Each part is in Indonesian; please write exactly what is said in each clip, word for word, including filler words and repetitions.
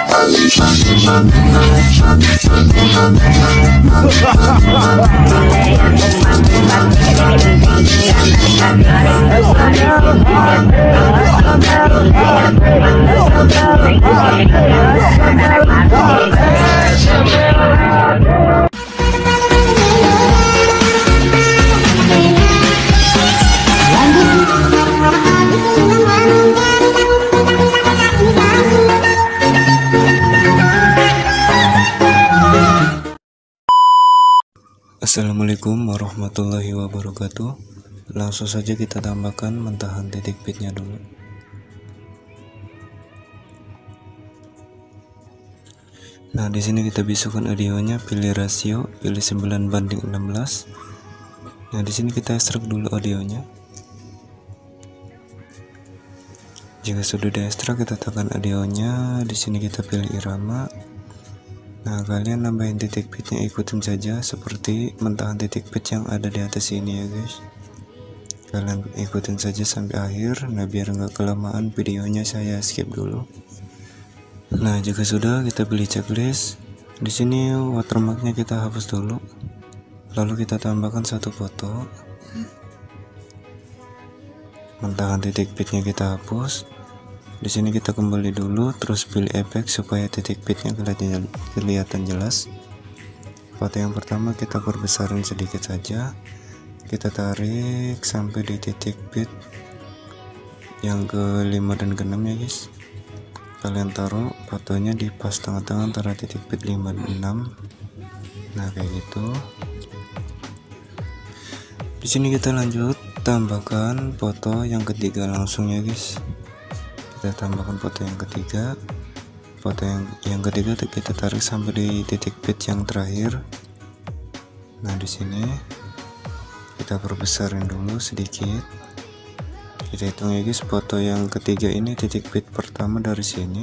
Assalamualaikum warahmatullahi wabarakatuh. Langsung saja kita tambahkan mentahan titik pitnya dulu. Nah, di sini kita bisukan audionya, pilih rasio, pilih sembilan banding enam belas. Nah, di sini kita ekstrak dulu audionya. Jika sudah diekstrak, kita tekan audionya. Di sini kita pilih irama. Nah, kalian nambahin titik pitnya, ikutin saja seperti mentahan titik pit yang ada di atas ini ya guys. Kalian ikutin saja sampai akhir. Nah, biar nggak kelamaan videonya, saya skip dulu. Nah, jika sudah, kita pilih checklist. Di sini watermarknya kita hapus dulu. Lalu kita tambahkan satu foto. Mentahan titik pitnya kita hapus. Di sini kita kembali dulu, terus pilih efek supaya titik pitnya kelihatan, kelihatan jelas. Foto yang pertama kita perbesarin sedikit saja. Kita tarik sampai di titik pit yang kelima dan keenam ya guys. Kalian taruh fotonya di pas tengah-tengah antara titik pit lima dan enam. Nah, kayak gitu. Di sini kita lanjut tambahkan foto yang ketiga langsung ya guys. Kita tambahkan foto yang ketiga. Foto yang yang ketiga kita tarik sampai di titik pit yang terakhir. Nah, di sini kita perbesarin dulu sedikit. Kita hitung ya guys, foto yang ketiga ini titik pit pertama dari sini.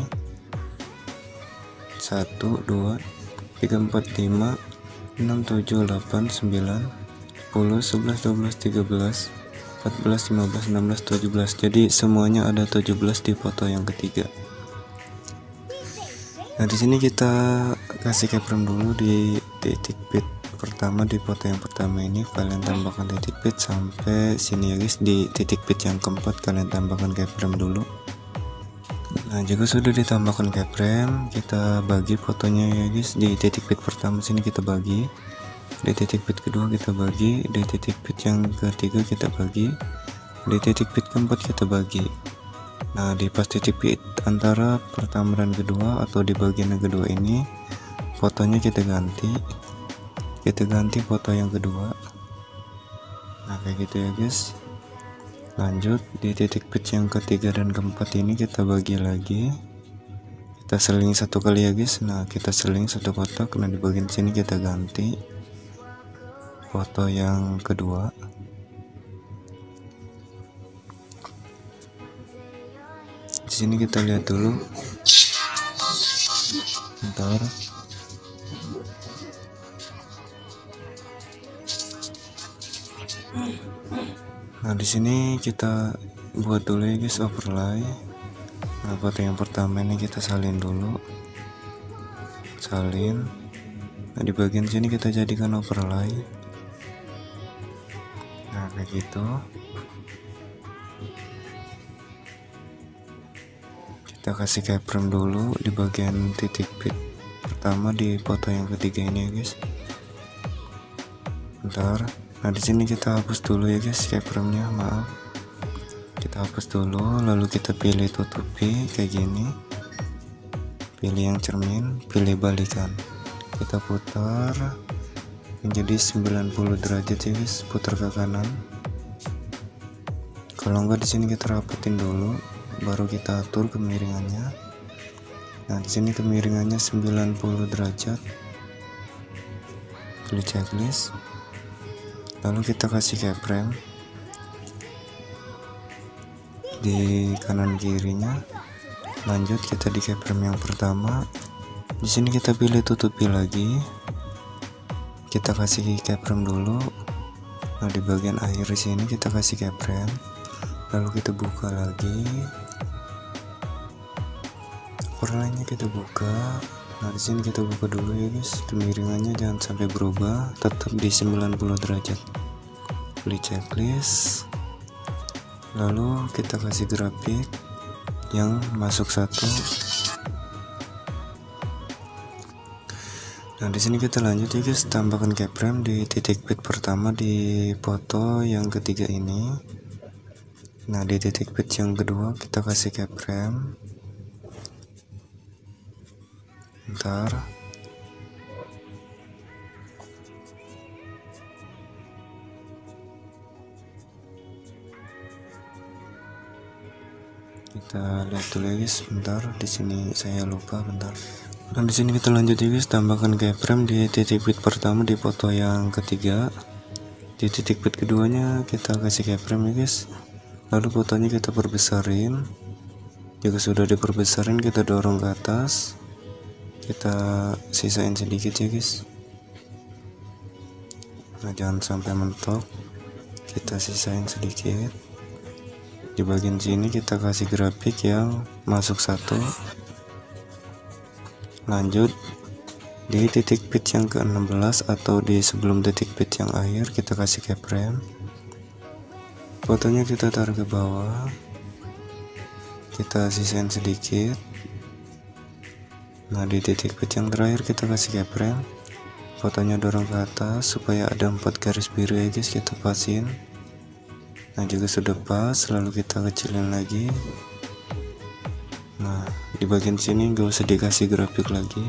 satu, dua, tiga, empat, lima, enam, tujuh, delapan, sembilan, sepuluh, sebelas, dua belas, tiga belas, empat belas, lima belas, enam belas, tujuh belas. Jadi semuanya ada tujuh belas di foto yang ketiga. Nah, di sini kita kasih keyframe dulu di titik pit pertama di foto yang pertama ini. Kalian tambahkan titik pit sampai sini ya guys. Di titik pit yang keempat kalian tambahkan keyframe dulu. Nah, jika sudah ditambahkan keyframe, kita bagi fotonya ya guys. Di titik pit pertama sini kita bagi. Di titik pit kedua kita bagi, di titik pit yang ketiga kita bagi, di titik pit keempat kita bagi. Nah, di pas titik pit antara pertama dan kedua atau di bagian yang kedua ini, fotonya kita ganti. Kita ganti foto yang kedua. Nah, kayak gitu ya guys. Lanjut di titik pit yang ketiga dan keempat ini kita bagi lagi. Kita seling satu kali ya guys. Nah, kita seling satu kotak. Nah, di bagian sini kita ganti foto yang kedua. Di sini kita lihat dulu. Bentar. Nah, di sini kita buat dulu ya guys overlay. Nah, foto yang pertama ini kita salin dulu. Salin. Nah, di bagian sini kita jadikan overlay. Nah, kayak gitu. Kita kasih keyframe dulu di bagian titik pit pertama di foto yang ketiga ini ya guys. Bentar. Nah, di sini kita hapus dulu ya guys keyframe-nya, maaf. Kita hapus dulu, lalu kita pilih tutupi kayak gini. Pilih yang cermin, pilih balikan. Kita putar menjadi sembilan puluh derajat ya guys, putar ke kanan. Kalau enggak di sini kita rapetin dulu, baru kita atur kemiringannya. Nah, di sini kemiringannya sembilan puluh derajat. Pilih checklist. Lalu kita kasih keyframe di kanan kirinya. Lanjut kita di keyframe yang pertama. Di sini kita pilih tutupi lagi. Kita kasih keyframe dulu. Nah, di bagian akhir di sini kita kasih keyframe. Lalu kita buka lagi overlay-nya kita buka. Nah di sini kita buka dulu ya guys, kemiringannya jangan sampai berubah, tetap di sembilan puluh derajat. Pilih checklist, lalu kita kasih grafik yang masuk satu. Nah di sini kita lanjut ya guys, tambahkan keyframe di titik bit pertama di foto yang ketiga ini. Nah di titik bit yang kedua kita kasih keyframe. Bentar, kita lihat dulu ya guys. Bentar, di sini saya lupa. Bentar. Nah di sini kita lanjut ya guys, tambahkan keyframe di titik bit pertama di foto yang ketiga. Di titik bit keduanya kita kasih keyframe ya guys. Lalu fotonya kita perbesarin. Jika sudah diperbesarin kita dorong ke atas. Kita sisain sedikit ya guys. Nah jangan sampai mentok, kita sisain sedikit. Di bagian sini kita kasih grafik yang masuk satu. Lanjut di titik bit yang ke enam belas atau di sebelum titik bit yang akhir kita kasih keyframe. Fotonya kita taruh ke bawah, kita sisain sedikit. Nah di titik bit yang terakhir kita kasih keyframe, fotonya dorong ke atas supaya ada empat garis biru ya guys, kita pasin. Nah juga sudah pas, lalu kita kecilin lagi. Nah di bagian sini gak usah dikasih grafik lagi.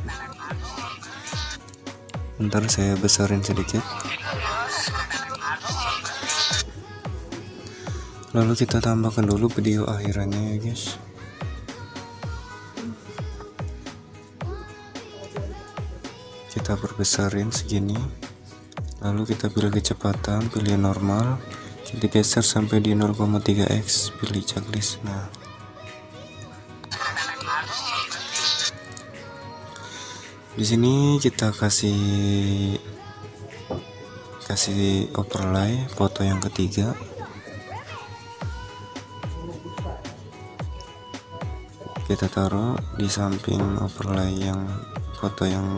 Bentar saya besarin sedikit. Lalu kita tambahkan dulu video akhirannya ya guys. Kita perbesarin segini, lalu kita pilih kecepatan, pilih normal, kita geser sampai di nol koma tiga x, pilih checklist. Nah di sini kita kasih kasih overlay foto yang ketiga. Kita taruh di samping overlay yang foto yang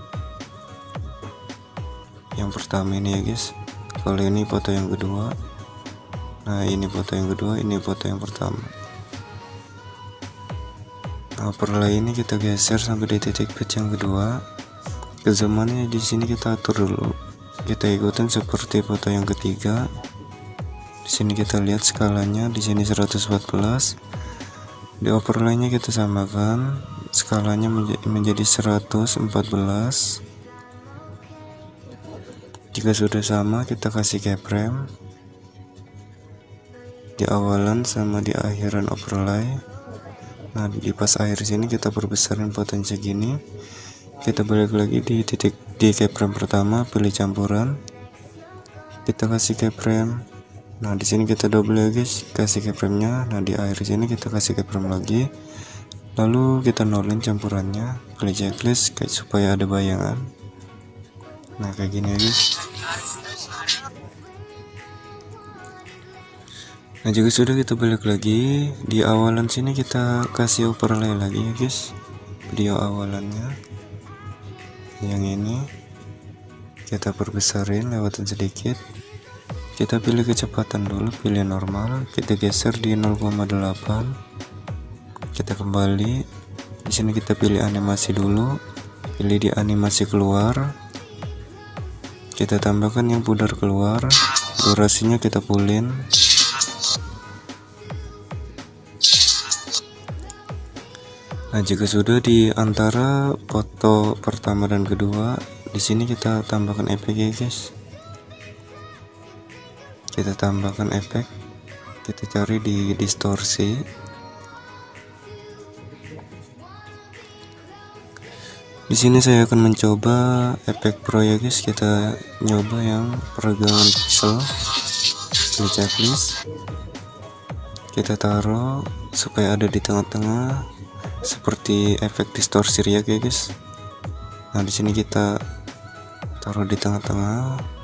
yang pertama ini ya guys. Kalau ini foto yang kedua, nah ini foto yang kedua, ini foto yang pertama. Nah overlay ini kita geser sampai di titik bit yang kedua. Kezumannya di sini kita atur dulu, kita ikutin seperti foto yang ketiga. Di sini kita lihat skalanya, di sini seratus empat belas. Di overlaynya kita samakan, skalanya menjadi seratus empat belas. Jika sudah sama kita kasih keyframe di awalan sama di akhiran overlay. Nah di pas akhir sini kita perbesarin fotonya segini. Kita balik lagi di titik di keyframe pertama, pilih campuran, kita kasih keyframe. Nah di sini kita double ya guys, kasih keyframe-nya. Nah di akhir sini kita kasih keyframe lagi, lalu kita nolin campurannya, pilih checklist kayak supaya ada bayangan. Nah kayak gini ya guys. Nah juga sudah, kita balik lagi di awalan sini kita kasih overlay lagi ya guys, video awalannya yang ini kita perbesarin, lewatin sedikit. Kita pilih kecepatan dulu, pilih normal, kita geser di nol koma delapan. Kita kembali di sini, kita pilih animasi dulu, pilih di animasi keluar. Kita tambahkan yang pudar keluar, durasinya kita pulin. Nah jika sudah di antara foto pertama dan kedua, di sini kita tambahkan efek ya guys. Kita tambahkan efek, kita cari di distorsi. Di sini saya akan mencoba efek pro ya guys. Kita nyoba yang peregangan pixel, di checklist. Kita taruh supaya ada di tengah-tengah, seperti efek distorsi ya guys. Nah di sini kita taruh di tengah-tengah.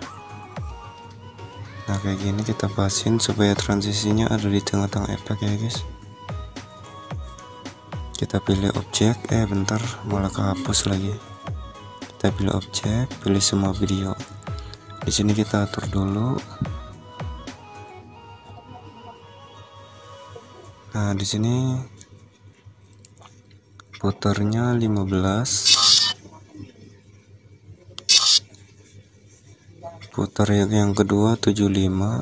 Nah kayak gini kita pasin supaya transisinya ada di tengah-tengah efek ya guys. kita pilih objek, eh bentar malah kehapus lagi. Kita pilih objek, pilih semua video. Di sini kita atur dulu. Nah, di sini putarnya lima belas. Putar yang kedua tujuh puluh lima.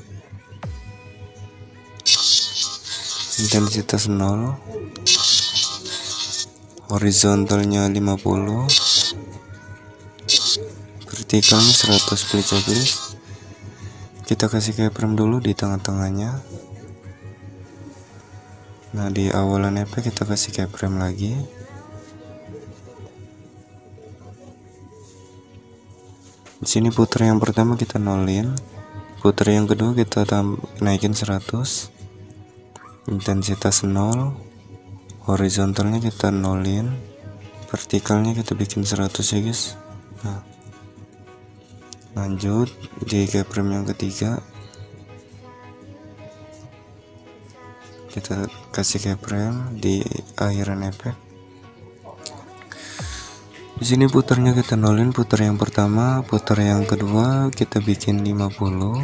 Intensitas nol. Horizontalnya lima puluh. Vertikalnya seratus. Play checklist. Kita kasih keyframe dulu di tengah-tengahnya. Nah, di awalan efek kita kasih keyframe lagi. Di sini putar yang pertama kita nolin, putar yang kedua kita naikin seratus, intensitas nol, horizontalnya kita nolin, vertikalnya kita bikin seratus ya guys. Nah, lanjut di keyframe yang ketiga kita kasih keyframe di akhiran efek. Di sini putarnya kita nolin, putar yang pertama, putar yang kedua kita bikin lima puluh.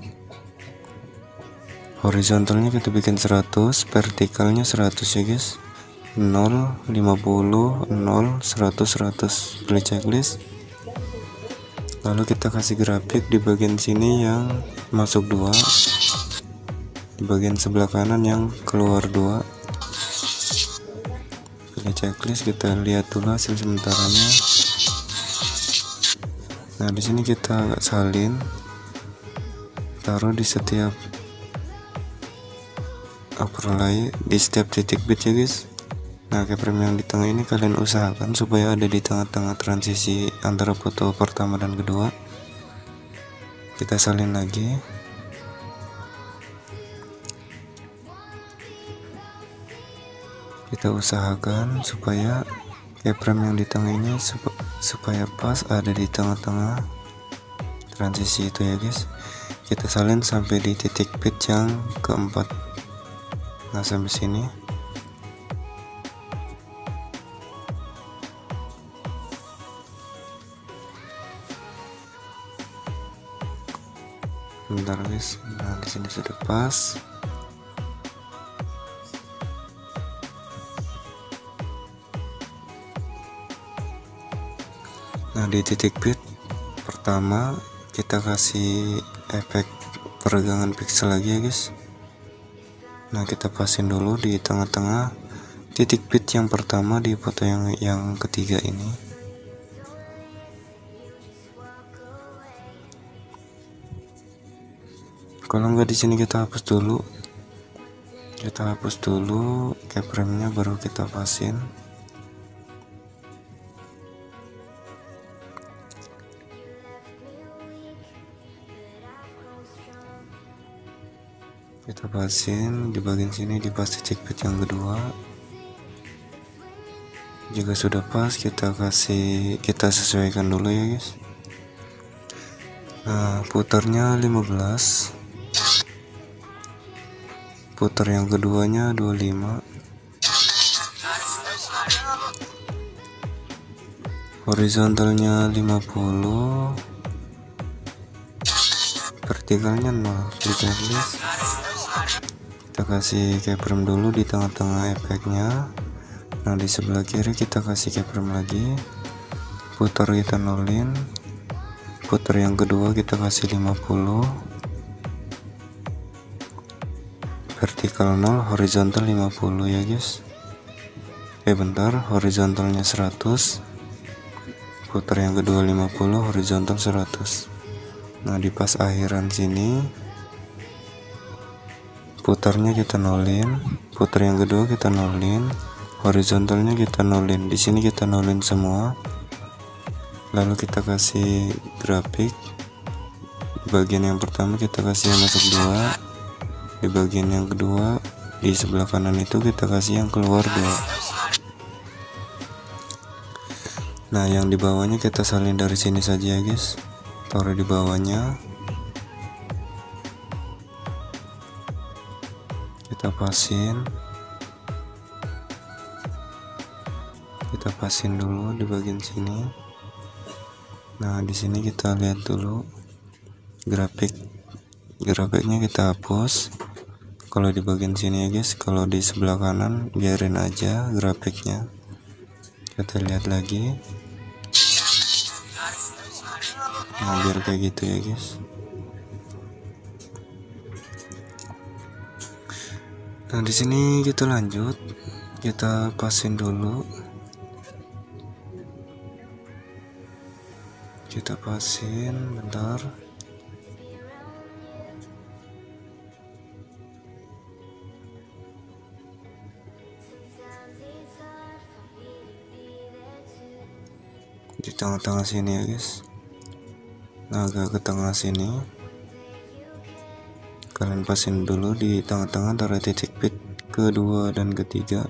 Horizontalnya kita bikin seratus, vertikalnya seratus ya guys. nol, lima puluh, nol, seratus, seratus. Play checklist. Lalu kita kasih grafik di bagian sini yang masuk dua. Di bagian sebelah kanan yang keluar dua. Pilih checklist, kita lihat dulu hasil sementaranya. Nah, di sini kita salin, taruh di setiap overlay, di setiap titik bit ya guys. Nah, keyframe yang di tengah ini kalian usahakan supaya ada di tengah-tengah transisi antara foto pertama dan kedua. Kita salin lagi. Kita usahakan supaya keyframe yang di tengah ini sup supaya pas ada di tengah-tengah transisi itu ya guys. Kita salin sampai di titik bit yang keempat. Nah, sampai sini. Bentar guys. Nah, di sini sudah pas. Nah, di titik bit pertama kita kasih efek peregangan pixel lagi ya guys. Nah, kita pasin dulu di tengah-tengah titik bit yang pertama di foto yang yang ketiga ini. Kalau nggak di sini kita hapus dulu. Kita hapus dulu keyframe-nya baru kita pasin. Kita pasin di bagian sini, di pas titik bit yang kedua. Jika sudah pas, kita kasih kita sesuaikan dulu ya guys. Nah, putarnya lima belas. Putar yang keduanya dua puluh lima. Horizontalnya lima puluh. Vertikalnya nol. Kita lihat. Kita kasih keyframe dulu di tengah-tengah efeknya. Nah, di sebelah kiri kita kasih keyframe lagi. Putar kita nolin. Putar yang kedua kita kasih lima puluh. Vertikal nol, horizontal lima puluh ya guys. Eh bentar, horizontalnya seratus. Putar yang kedua lima puluh, horizontal seratus. Nah, di pas akhiran sini putarnya kita nolin, putar yang kedua kita nolin, horizontalnya kita nolin. Di sini kita nolin semua. Lalu kita kasih grafik. Di bagian yang pertama kita kasih yang masuk dua. Di bagian yang kedua di sebelah kanan itu kita kasih yang keluar dua. Nah, yang di bawahnya kita salin dari sini saja ya guys. Taruh di bawahnya. Kita pasin. kita pasin dulu di bagian sini. Nah di sini kita lihat dulu grafik grafiknya kita hapus kalau di bagian sini ya guys. Kalau di sebelah kanan biarin aja grafiknya. Kita lihat lagi. Nah biar kayak gitu ya guys. Nah di sini kita lanjut, kita pasin dulu, kita pasin bentar. Di tengah-tengah sini ya guys. Nah agak ke tengah sini, kalian pasin dulu di tengah-tengah antara titik pit kedua dan ketiga.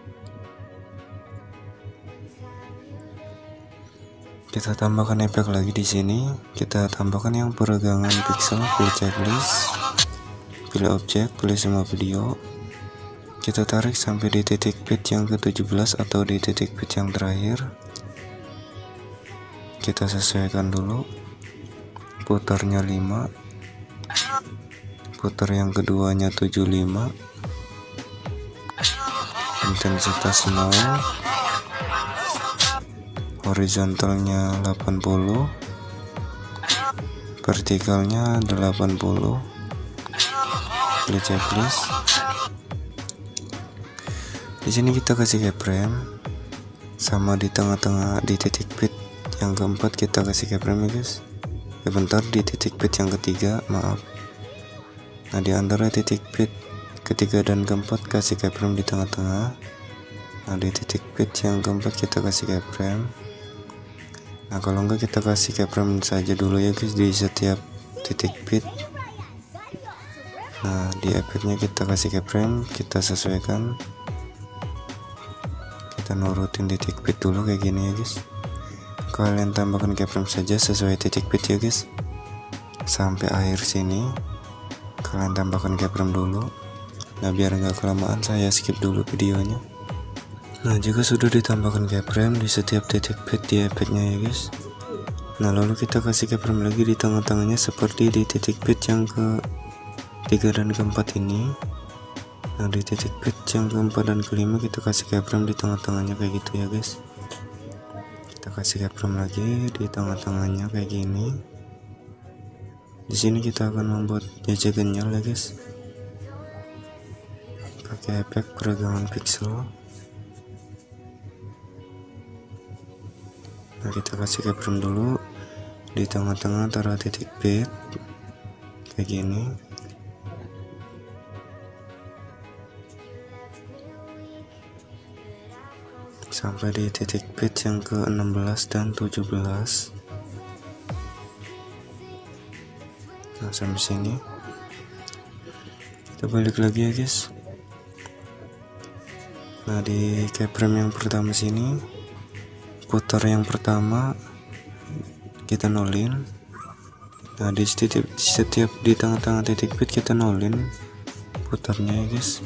Kita tambahkan efek lagi di sini. Kita tambahkan yang peregangan pixel, pilih checklist, pilih objek, pilih semua video. Kita tarik sampai di titik pit yang ke tujuh belas atau di titik pit yang terakhir. Kita sesuaikan dulu. Putarnya lima, putar yang keduanya tujuh puluh lima, intensitas nol, horizontalnya delapan puluh, vertikalnya delapan puluh. Pilih checklist. Di sini kita kasih keyframe sama di tengah-tengah di titik pit yang keempat kita kasih keyframe ya guys. Ya bentar, di titik pit yang ketiga, maaf. Nah di antara titik pit ketiga dan keempat kasih keyframe di tengah-tengah. Nah di titik pit yang keempat kita kasih keyframe. Nah kalau enggak kita kasih keyframe saja dulu ya guys di setiap titik pit. Nah di efeknya kita kasih keyframe, kita sesuaikan, kita nurutin titik pit dulu kayak gini ya guys. Kalian tambahkan keyframe saja sesuai titik pit ya guys. Sampai akhir sini kalian tambahkan keyframe dulu. Nah biar nggak kelamaan saya skip dulu videonya. Nah jika sudah ditambahkan keyframe di setiap titik pit di efeknya ya guys. Nah lalu kita kasih keyframe lagi di tengah-tengahnya seperti di titik pit yang ke tiga dan keempat ini. Nah di titik pit yang keempat dan kelima kita kasih keyframe di tengah-tengahnya kayak gitu ya guys. Kita kasih keyframe lagi di tengah-tengahnya kayak gini. Di sini kita akan membuat jejak genyal ya guys. Pakai efek peregangan pixel. Nah kita kasih keyframe dulu di tengah-tengah antara titik pit kayak gini. Sampai di titik pit yang ke enam belas dan tujuh belas. Nah sampai sini kita balik lagi ya guys. Nah di keyframe yang pertama sini, putar yang pertama kita nolin. Nah di setiap, setiap di tengah-tengah titik pit kita nolin putarnya ya guys.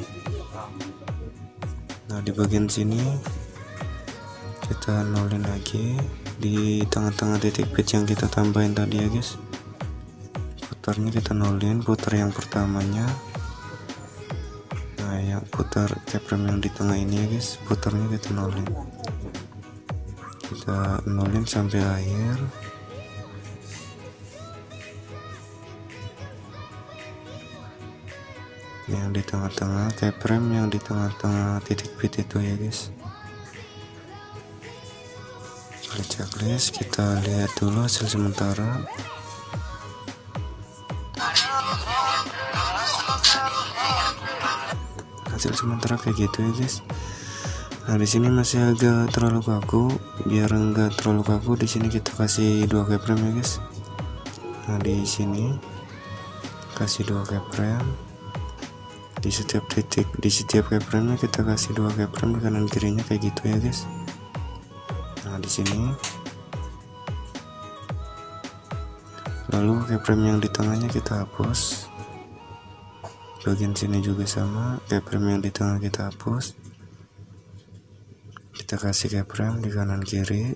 Nah di bagian sini kita nolin lagi di tengah-tengah titik pit yang kita tambahin tadi ya guys. Putarnya kita nolin, putar yang pertamanya. Nah yang putar keyframe yang di tengah ini ya guys, putarnya kita nolin, kita nolin sampai akhir. Yang di tengah-tengah keyframe yang di tengah-tengah titik pit itu ya guys. Checklist, kita lihat dulu hasil sementara. Hasil sementara kayak gitu ya guys. Nah di sini masih agak terlalu kaku. Biar enggak terlalu kaku, di sini kita kasih dua keyframe ya guys. Nah di sini kasih dua keyframe di setiap titik, di setiap keyframe kita kasih dua keyframe kanan kirinya kayak gitu ya guys. Nah di sini lalu keyframe yang di tengahnya kita hapus. Bagian sini juga sama, keyframe yang di tengah kita hapus. kita kasih keyframe di kanan kiri,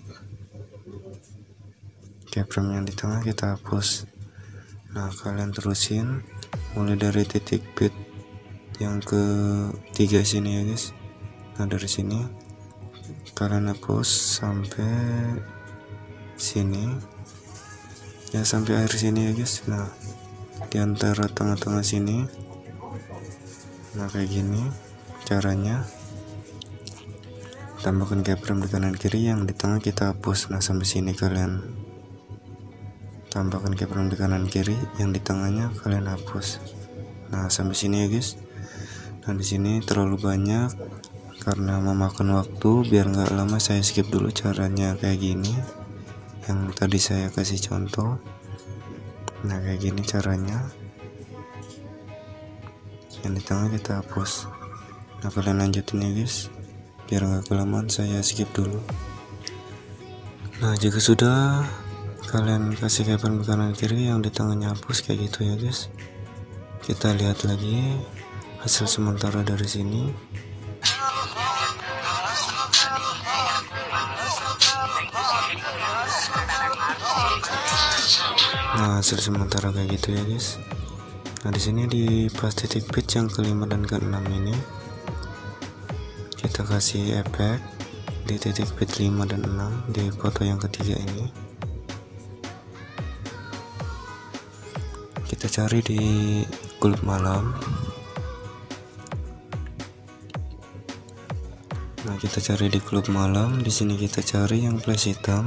keyframe yang di tengah kita hapus. Nah, kalian terusin mulai dari titik bit yang ketiga sini ya guys. Nah, dari sini kalian hapus sampai sini ya, sampai akhir sini ya guys. Nah, di antara tengah-tengah sini, nah kayak gini caranya. Tambahkan keyframe di kanan kiri, yang di tengah kita hapus. Nah, sampai sini kalian tambahkan keyframe di kanan kiri, yang di tengahnya kalian hapus. Nah, sampai sini ya guys. Nah, di sini terlalu banyak karena memakan waktu, biar nggak lama saya skip dulu caranya kayak gini yang tadi saya kasih contoh. Nah, kayak gini caranya, yang di tengah kita hapus. Nah, kalian lanjutin ya guys, biar nggak kelamaan saya skip dulu. Nah, jika sudah kalian kasih keyframe ke kanan kiri, yang di tengahnya hapus kayak gitu ya guys. Kita lihat lagi hasil sementara dari sini. Nah, hasil sementara kayak gitu ya guys. Nah, di sini di pas titik bit yang kelima dan keenam ini kita kasih efek di titik bit lima dan enam di foto yang ketiga ini. Kita cari di klub malam. Nah, kita cari di klub malam. Di sini kita cari yang flash hitam.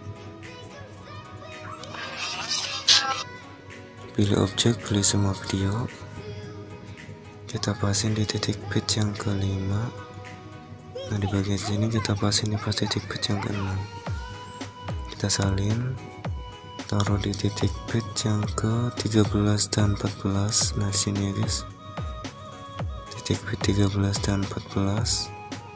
Pilih objek, pilih semua video. Kita pasin di titik bit yang kelima. Nah, di bagian sini kita pasin di pas titik bit yang keenam. Kita salin, taruh di titik bit yang ke tiga belas dan empat belas. Nah, sini ya guys, titik bit tiga belas dan empat belas.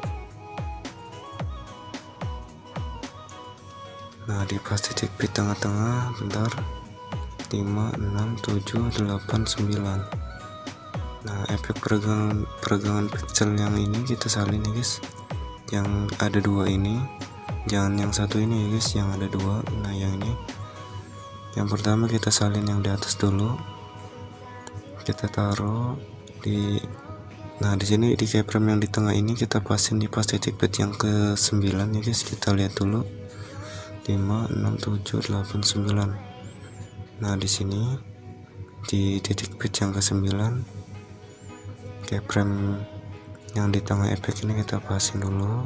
Nah, di pas titik bit tengah-tengah, bentar, lima, enam, tujuh, delapan, sembilan. Nah, efek peregangan peregangan pixel yang ini kita salin ya guys, yang ada dua ini, jangan yang satu ini ya guys, yang ada dua. Nah, yang ini, yang pertama kita salin yang di atas dulu, kita taruh di, nah di sini di keyframe yang di tengah ini kita pasin di pas titik bit yang ke sembilan ya guys. Kita lihat dulu, lima, enam, tujuh, delapan, sembilan. Nah, di sini di titik bit yang ke sembilan, keyframe yang di tengah efek ini kita pasin dulu,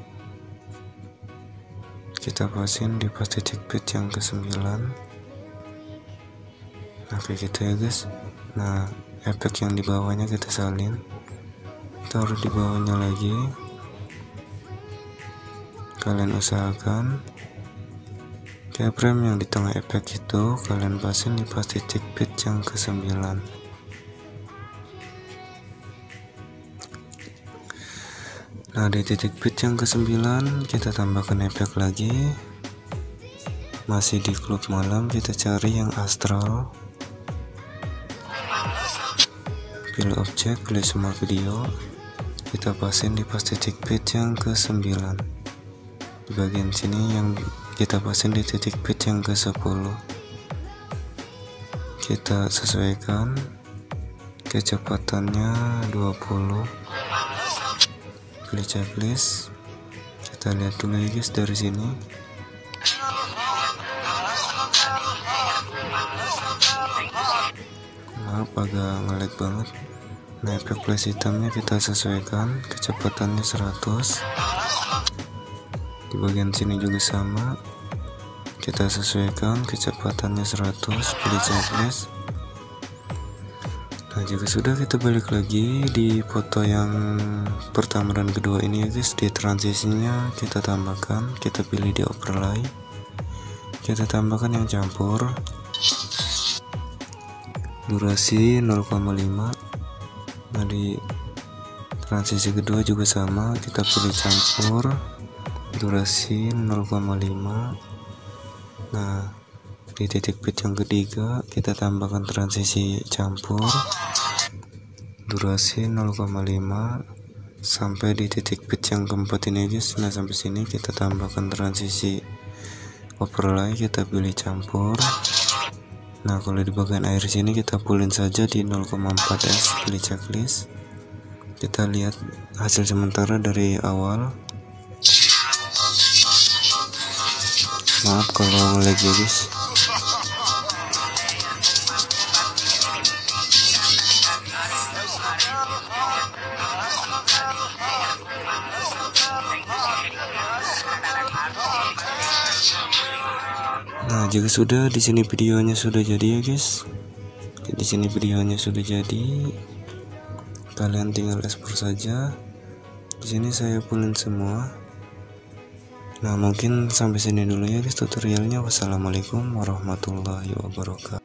kita pasin di pas titik bit yang ke sembilan. Nah, kayak gitu ya guys. Nah, efek yang di bawahnya kita salin, taruh di bawahnya lagi. Kalian usahakan keyframe yang di tengah efek itu kalian pasin di pas titik bit yang ke sembilan. Nah, di titik bit yang ke sembilan kita tambahkan efek lagi. Masih di klub malam, kita cari yang astral. Pilih objek, pilih semua video. Kita pasin di pas titik bit yang ke sembilan. Di bagian sini yang kita pasin di titik bit yang ke sepuluh. Kita sesuaikan kecepatannya dua puluh. Pilih checklist. Kita lihat dulu ya guys dari sini. Maaf, agak ngelag banget. Nah, efek flash hitamnya kita sesuaikan kecepatannya seratus. Di bagian sini juga sama, kita sesuaikan kecepatannya seratus. Pilih checklist. Nah, jika sudah, kita balik lagi di foto yang pertama dan kedua ini ya guys. Di transisinya kita tambahkan, kita pilih di overlay, kita tambahkan yang campur, durasi nol koma lima. Nah, di transisi kedua juga sama, kita pilih campur, durasi nol koma lima. Nah, di titik bit yang ketiga kita tambahkan transisi campur, durasi nol koma lima. sampai di titik pitch yang keempat ini guys. Nah sampai sini kita tambahkan transisi overlay, kita pilih campur. Nah kalau di bagian air sini kita pulin saja di nol koma empat S, pilih checklist. Kita lihat hasil sementara dari awal. Maaf kalau lag ya guys. Nah, jika sudah, di sini videonya sudah jadi ya guys. Di sini videonya sudah jadi. Kalian tinggal ekspor saja. Di sini saya pulin semua. Nah, mungkin sampai sini dulu ya guys tutorialnya. Wassalamualaikum warahmatullahi wabarakatuh.